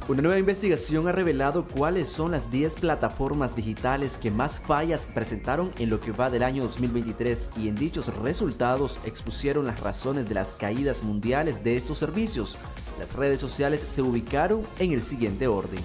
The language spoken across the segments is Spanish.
Una nueva investigación ha revelado cuáles son las 10 plataformas digitales que más fallas presentaron en lo que va del año 2023 y en dichos resultados expusieron las razones de las caídas mundiales de estos servicios. Las redes sociales se ubicaron en el siguiente orden.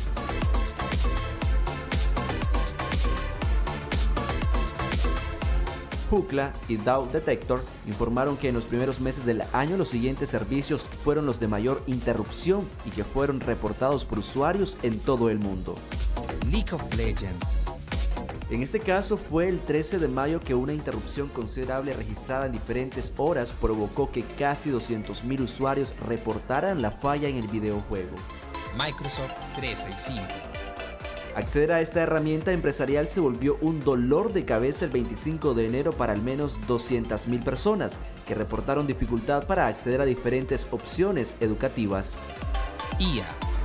Ookla y DAO Detector informaron que en los primeros meses del año los siguientes servicios fueron los de mayor interrupción y que fueron reportados por usuarios en todo el mundo. League of Legends. En este caso fue el 13 de mayo que una interrupción considerable registrada en diferentes horas provocó que casi 200.000 usuarios reportaran la falla en el videojuego. Microsoft 365. Acceder a esta herramienta empresarial se volvió un dolor de cabeza el 25 de enero para al menos 200.000 personas, que reportaron dificultad para acceder a diferentes opciones educativas. IA.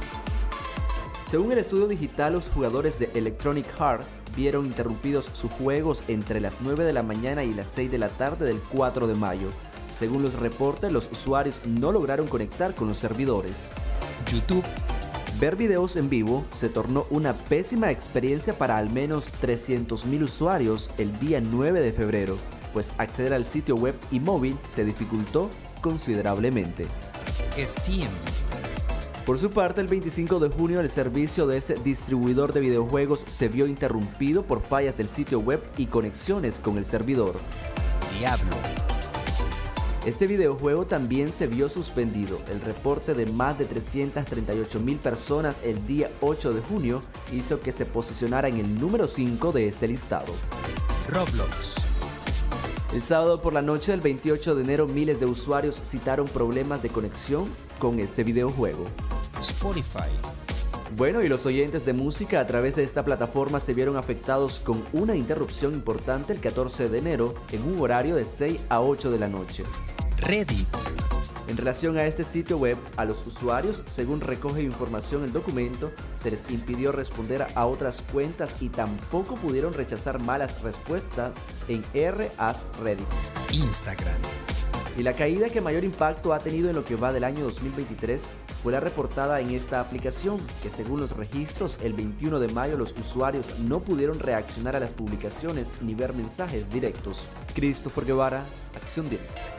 Según el estudio digital, los jugadores de Electronic Arts vieron interrumpidos sus juegos entre las 9 de la mañana y las 6 de la tarde del 4 de mayo. Según los reportes, los usuarios no lograron conectar con los servidores. YouTube. Ver videos en vivo se tornó una pésima experiencia para al menos 300.000 usuarios el día 9 de febrero, pues acceder al sitio web y móvil se dificultó considerablemente. Steam. Por su parte, el 25 de junio el servicio de este distribuidor de videojuegos se vio interrumpido por fallas del sitio web y conexiones con el servidor. Diablo. Este videojuego también se vio suspendido. El reporte de más de 338.000 personas el día 8 de junio hizo que se posicionara en el número 5 de este listado. Roblox. El sábado por la noche del 28 de enero miles de usuarios citaron problemas de conexión con este videojuego. Spotify. Bueno, y los oyentes de música a través de esta plataforma se vieron afectados con una interrupción importante el 14 de enero en un horario de 6 a 8 de la noche. Reddit. En relación a este sitio web, a los usuarios, según recoge información el documento, se les impidió responder a otras cuentas y tampoco pudieron rechazar malas respuestas en r/Reddit. Instagram. Y la caída que mayor impacto ha tenido en lo que va del año 2023 fue la reportada en esta aplicación, que según los registros, el 21 de mayo los usuarios no pudieron reaccionar a las publicaciones ni ver mensajes directos. Christopher Guevara, Acción 10.